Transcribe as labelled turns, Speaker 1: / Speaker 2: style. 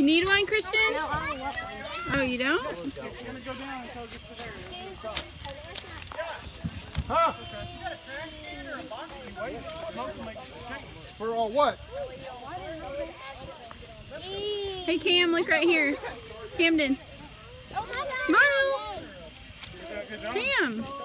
Speaker 1: You need one, Christian?
Speaker 2: No, I don't want one.
Speaker 1: Oh, you don't?
Speaker 3: Huh? For all what?
Speaker 1: Hey, Cam, look right here. Camden.
Speaker 2: Oh my God.
Speaker 1: Smile. Cam.